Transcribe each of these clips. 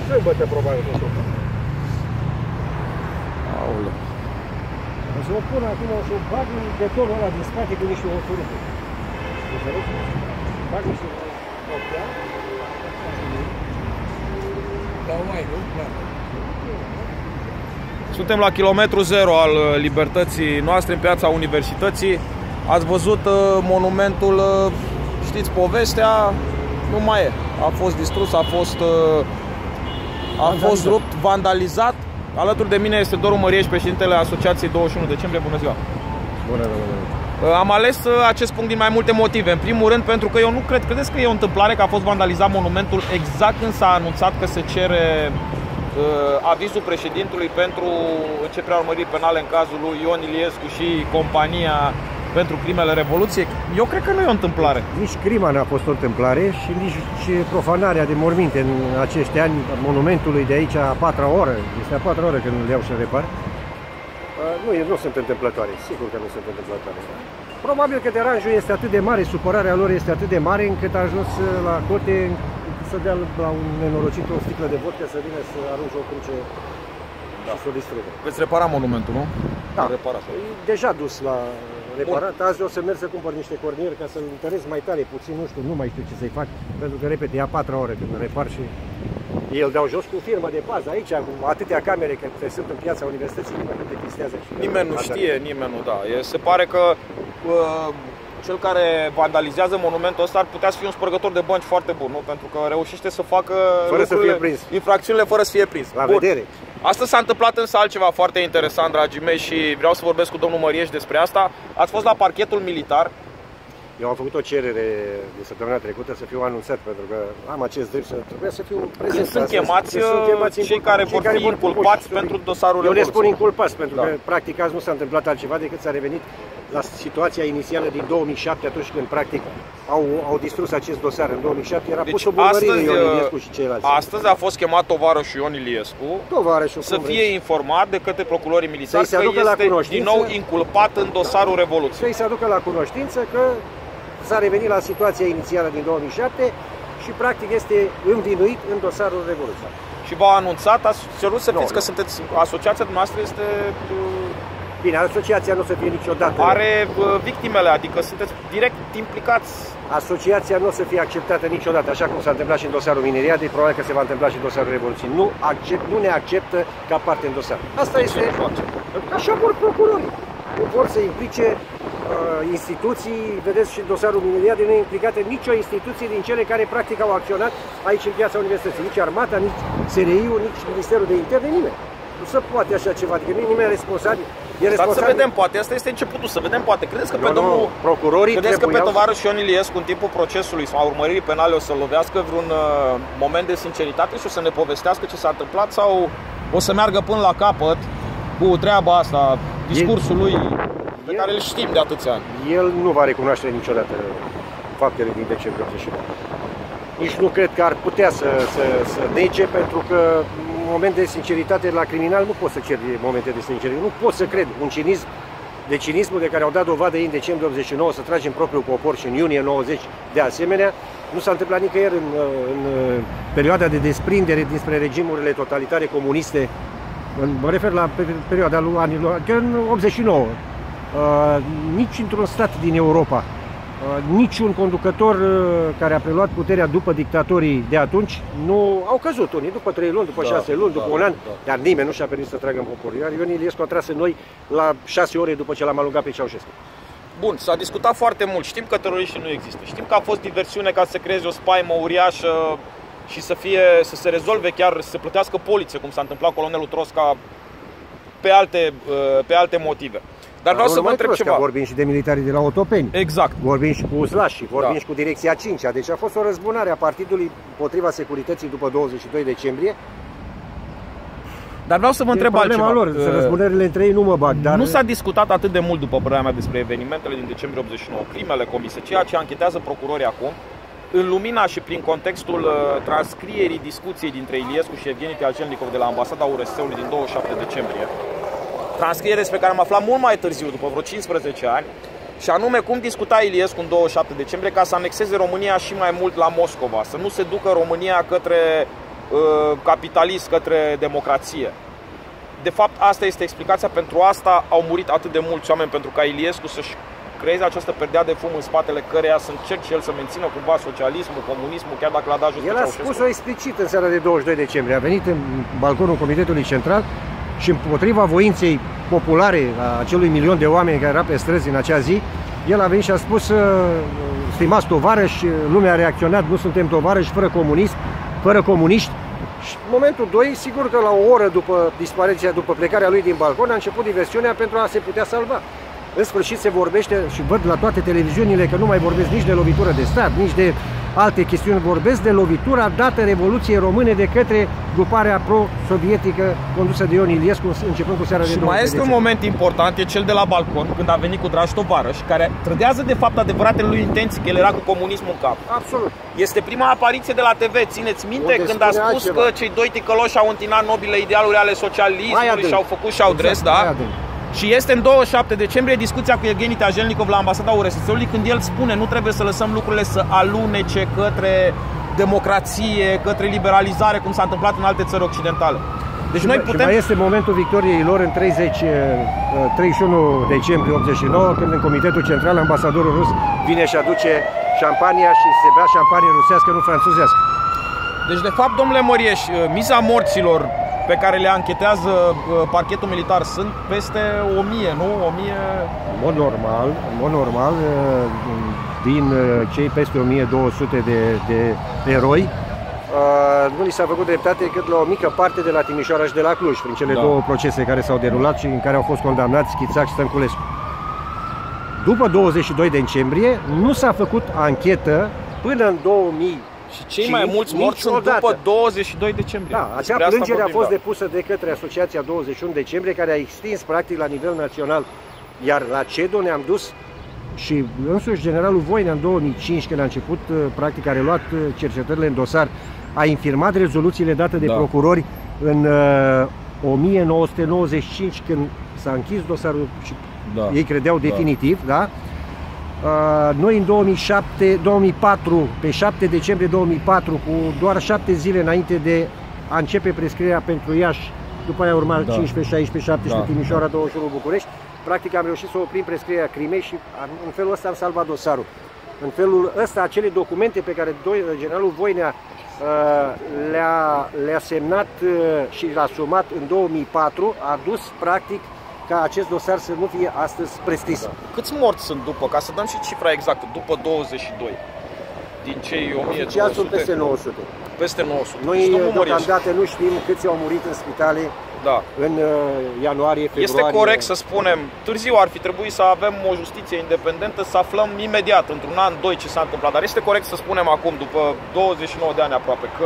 sâmbătă, probabil, o să o fac. Aoleu. O să o pun acum, o să o bag în betonul ăla din spate cu niște osurite. Înțelegi? Bag niște optea. Dar mai nu, clar. Suntem la kilometru zero al libertății noastre, în piața Universității. Ați văzut monumentul, știți povestea, nu mai e. A fost distrus, a fost rupt, vandalizat. Alături de mine este Doru Mărieș, președintele Asociației 21 decembrie. Bună ziua! Bună, bună. Am ales acest punct din mai multe motive. În primul rând pentru că eu nu credeți că e o întâmplare că a fost vandalizat monumentul exact când s-a anunțat că se cere avizul președintului pentru începerea urmăririi penale în cazul lui Ion Iliescu și compania pentru crimele Revoluției? Eu cred că nu e o întâmplare. Nici crima n-a fost o întâmplare și nici profanarea de morminte în acești ani monumentului de aici a 4-a oră. Este a 4-a oră când îl iau și repar. Nu sunt întâmplătoare, sigur că nu sunt întâmplătoare. Probabil că deranjul este atât de mare, supărarea lor este atât de mare încât a ajuns la cote să dea la un nenorocit o sticlă de vodcă să vină să arunce o cruce și să o distrugă. Veți repara monumentul, nu? Da, e deja dus la reparat. Azi o să merg să cumpăr niște cornieri ca să-l întăresc mai tare puțin, nu mai știu ce să-i fac, pentru că, repet, e a 4-a oră când îl repar și ei îl dau jos cu firmă de pază aici, cu atâtea camere care sunt în piața Universității, nimeni nu depistează. Nimeni nu știe, nimeni nu, da. Se pare că cel care vandalizează monumentul ăsta ar putea să fie un spărgător de bănci foarte bun, nu? Pentru că reușește să facă infracțiunile fără să fie prins. La vedere. Astăzi s-a întâmplat însă altceva foarte interesant, dragii mei, și vreau să vorbesc cu domnul Mărieș despre asta. Ați fost la parchetul militar. Eu am făcut o cerere de săptămâna trecută să fiu anunțat, pentru că am acest drept să trebuie să fiu prezent. Sunt chemați cei care vor fi inculpați pentru dosarul Revoluției. Eu le spun inculpați, pentru că practic azi nu s-a întâmplat altceva decât s-a revenit la situația inițială din 2007, atunci când practic au distrus acest dosar. În 2007 era pus o bulmărire Ion Iliescu și ceilalți. Astăzi a fost chemat tovarășul Ion Iliescu să fie informat de către procurorii militari că este din nou inculpat în dosarul Revoluției. Să-i se aducă la cunoștință că s-a revenit la situația inițială din 2007 și practic este învinuit în dosarul Revoluției. Și v-a anunțat, ați cerut să fiți că sunteți, asociația noastră este... Bine, asociația nu o să fie niciodată... Are victimele, adică sunteți direct implicați. Asociația nu o să fie acceptată niciodată, așa cum s-a întâmplat și în dosarul Mineriadei, probabil că se va întâmpla și în dosarul Revoluției. Nu ne acceptă ca parte în dosar. Asta este... Așa vor procurorii. Nu vor să implice instituții, vedeți și dosarul Mineriadei nu e implicată nicio instituție din cele care practic au acționat aici în piața Universității. Nici Armata, nici SRI-ul, nici Ministerul de Interne, nimeni. Nu se poate așa ceva, adică nu e nimeni responsabil. Să vedem, poate asta este începutul, să vedem, poate. Credeți că pe domnul procurorii tovarășul Ion Iliescu în timpul procesului sau a urmăririi penale o să lovească vreun moment de sinceritate și o să ne povestească ce s-a întâmplat sau o să meargă până la capăt cu treaba asta, discursul lui pe care îl știm de atâția ani? El nu va recunoaște niciodată faptele din decembrie 89. Nici nu cred că ar putea să nege, pentru că în moment de sinceritate la criminal nu poți să ceri momente de sinceritate. Nu pot să cred un cinismul de care au dat dovadă ei în decembrie 89 să tragem propriul popor și în iunie 90 de asemenea. Nu s-a întâmplat nicăieri în perioada de desprindere dinspre regimurile totalitare comuniste. Mă refer la perioada lui anilor, că în 89. Nici într-un stat din Europa, niciun conducător care a preluat puterea după dictatorii de atunci nu au căzut. Unii după 3 luni, după 6 luni, după un an, dar nimeni nu și-a permis să tragă în popor. Iar Ion Iliescu a tras în noi la 6 ore după ce l-am alungat pe Ceaușescu. Bun, s-a discutat foarte mult. Știm că teroriștii nu există. Știm că a fost diversiune ca să creeze o spaimă uriașă și să se rezolve chiar, să se plătească poliție, cum s-a întâmplat colonelul Trosca pe alte motive. Dar vreau să vă întreb ceva. Vorbim și de militarii de la Otopeni. Exact. Vorbim și cu Uzlași, vorbim și cu Direcția 5-a. Deci a fost o răzbunare a partidului împotriva securității după 22 decembrie. Dar vreau să vă întreb altceva. Lor, răzbunările între ei nu mă bag, dar... Nu s-a discutat atât de mult, după părerea mea, despre evenimentele din decembrie 89, crimele comise, ceea ce anchetează procurorii acum, în lumina și prin contextul transcrierii discuției dintre Iliescu și Evgeni Tialcelnikov de la ambasada URSS-ului din 27 decembrie. Transcriere despre care am aflat mult mai târziu, după vreo 15 ani, și anume cum discuta Iliescu în 27 decembrie ca să anexeze România și mai mult la Moscova, să nu se ducă România către capitalist către democrație. De fapt, asta este explicația, pentru asta au murit atât de mulți oameni, pentru ca Iliescu să-și creeze această perdea de fum în spatele căreia să încerce el să mențină cumva socialismul, comunismul, chiar dacă l-a dat jos pe El a spus-o explicit în seara de 22 decembrie. A venit în balconul Comitetului Central și împotriva voinței populare a acelui milion de oameni care era pe străzi în acea zi, el a venit și a spus: stimați tovarăși, lumea a reacționat, nu suntem tovarăși fără comunism, fără comuniști. Și în momentul 2, sigur că la o oră după dispariția, după plecarea lui din balcon, a început diversiunea pentru a se putea salva. În sfârșit se vorbește, și văd la toate televiziunile că nu mai vorbesc nici de lovitură de stat, nici de alte chestiuni, vorbesc de lovitura dată Revoluției Române de către gruparea pro-sovietică condusă de Ion Iliescu, începând cu seara de 20 Și mai este un moment important, e cel de la balcon, când a venit cu dragi tovarăși, care trădează de fapt adevăratele lui intenții, că el era cu comunismul în cap. Absolut. Este prima apariție de la TV, țineți minte, unde când a spus altceva, că cei doi ticăloși au întinat nobile idealuri ale socialismului și au făcut și au dres, da? Și este în 27 decembrie discuția cu Evgeni Teajelnikov la ambasada URSS-ului, când el spune: nu trebuie să lăsăm lucrurile să alunece către democrație, către liberalizare, cum s-a întâmplat în alte țări occidentale. Deci noi putem... Și mai este momentul victoriei lor în 31 decembrie 89, când în Comitetul Central ambasadorul rus vine și aduce șampania și se bea șampanie rusească, nu franțuzească. Deci, de fapt, domnule Mărieș, miza morților pe care le anchetează parchetul militar sunt peste 1000, nu? 1000... În mod normal, din cei peste 1200 de eroi, nu li s-a făcut dreptate decât la o mică parte de la Timișoara și de la Cluj, prin cele două procese care s-au derulat și în care au fost condamnați Chițac și Stănculescu. După 22 decembrie nu s-a făcut anchetă până în 2000. Și cei mai mulți morți sunt după 22 decembrie. Da, acea plângere a fost depusă de către Asociația 21 decembrie, care a extins practic la nivel național. Iar la CEDO ne-am dus și însuși generalul Voinea în 2005, când a început, practic a reluat cercetările în dosar, a infirmat rezoluțiile date de procurori în 1995, când s-a închis dosarul și ei credeau definitiv, da? Noi în 2004, pe 7 decembrie 2004, cu doar 7 zile înainte de a începe prescrierea pentru Iași, după aia urma 15, 16, 17, Timișoara, 21, București, practic am reușit să oprim prescrierea crimei și în felul ăsta am salvat dosarul. În felul ăsta, acele documente pe care generalul Voinea le-a semnat și le-a asumat în 2004, a dus practic ca acest dosar să nu fie astăzi prescris. Câți morți sunt după, ca să dăm și cifra exactă, după 22? Din cei 1200? Oficial sunt peste 900. Peste 900. Noi deocamdată nu știm câți au murit în spitale în ianuarie, februarie. Este corect să spunem, târziu ar fi trebuit să avem o justiție independentă, să aflăm imediat, într-un an, doi, ce s-a întâmplat. Dar este corect să spunem acum, după 29 de ani aproape, că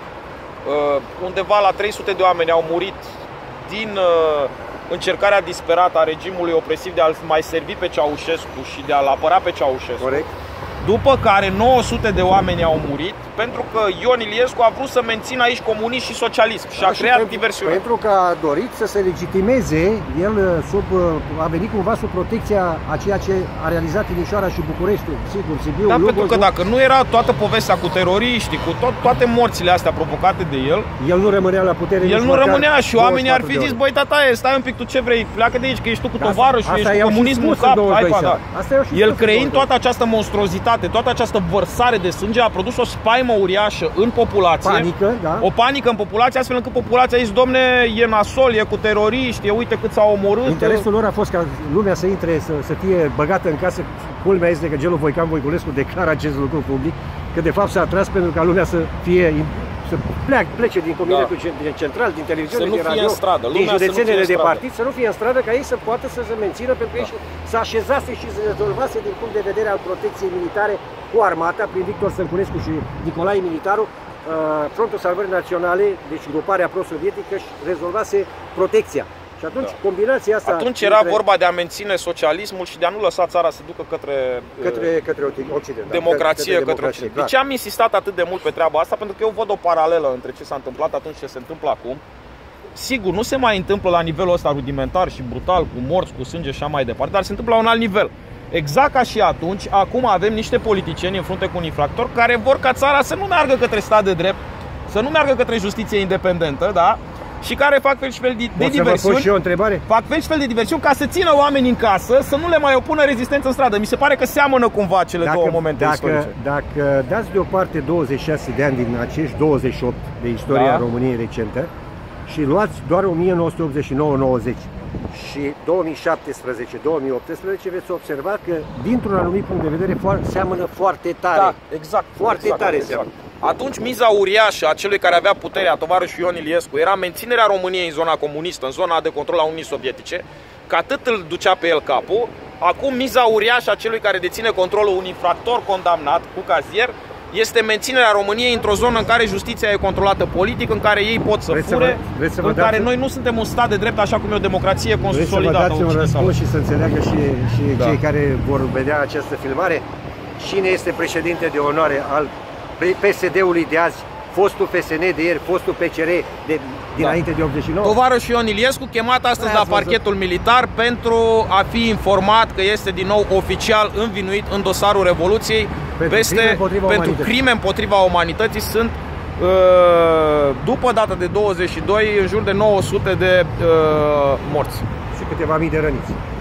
undeva la 300 de oameni au murit din încercarea disperată a regimului opresiv de a-l mai servi pe Ceaușescu și de a-l apăra pe Ceaușescu. Corect. După care 900 de oameni au murit pentru că Ion Iliescu a vrut să mențină aici comunism și socialism și a creat diversiune. Pentru că a dorit să se legitimeze, el a venit cumva sub protecția a ceea ce a realizat Timișoara și Bucureștiul, sigur, Sibiu, da, Lugoj, pentru că dacă nu era toată povestea cu teroriștii, cu toate morțile astea provocate de el nu rămânea la putere. El nu rămânea și oamenii ar fi zis: băi, tataie, stai un pic, tu ce vrei? Pleacă de aici, că ești tu cu tovarășul, ești cu comunismul în cap. El creind toată această monstruozitate, toată această vărsare de sânge, a produs o spaimă uriașă în populație. Panică, da. O panică în populație, astfel încât populația a zis: domne, e nasol, e cu teroriști, uite cât s-au omorât. Interesul lor a fost ca lumea să intre, să fie băgată în casă. Culmea este că Gelu Voican Voiculescu declară acest lucru public, că de fapt s-a atras pentru ca lumea să plece din Comitetul Central, din televiziune, din radio, din județenele de partid, să nu fie în stradă, ca ei să poată să se mențină, pentru că ei să așezase și să rezolvase din punct de vedere al protecției militare cu armata, prin Victor Stănculescu și Nicolae Militaru, Frontul Salvării Naționale, deci gruparea pro-sovietică, și rezolvase protecția. Și atunci combinația asta... Atunci era vorba de a menține socialismul și de a nu lăsa țara să ducă către Occident, democrație, către Occident. De ce am insistat atât de mult pe treaba asta? Pentru că eu văd o paralelă între ce s-a întâmplat atunci și ce se întâmplă acum. Sigur, nu se mai întâmplă la nivelul ăsta rudimentar și brutal, cu morți, cu sânge și așa mai departe, dar se întâmplă la un alt nivel. Exact ca și atunci, acum avem niște politicieni în frunte cu un infractor care vor ca țara să nu meargă către stat de drept, să nu meargă către justiție independentă, da? Și care fac fel și fel de diversiuni. Să vă pun și eu o întrebare? Fac fel și fel de diversiuni ca să țină oamenii în casă, să nu le mai opună rezistență în stradă. Mi se pare că seamănă cumva cele două momente istorice. Dacă dați deoparte 26 de ani din acești 28 de istoria României recentă și luați doar 1989-90 și 2017-2018, veți observa că, dintr-un anumit punct de vedere, seamănă foarte tare. Da, exact. Foarte tare seamănă. Atunci miza uriașă a celui care avea puterea, tovarășul Ion Iliescu, era menținerea României în zona comunistă, în zona de control a Uniunii Sovietice, că atât îl ducea pe el capul. Acum miza uriașă a celui care deține controlul, un infractor condamnat cu cazier, este menținerea României într-o zonă în care justiția e controlată politic, în care ei pot să fure, în care noi nu suntem un stat de drept așa cum e o democrație consolidată. Vreți să vă dați un răspuns și să înțeleagă și cei care vor vedea această filmare? Cine este președinte de onoare al PSD-ului de azi, fostul FSN de ieri, fostul PCR dinainte de 89? Tovarășul Ion Iliescu, chemat astăzi la parchetul militar pentru a fi informat că este din nou oficial învinuit în dosarul Revoluției pentru crime împotriva umanității. Sunt, după data de 22, în jur de 900 de morți. Și câteva mii de răniți.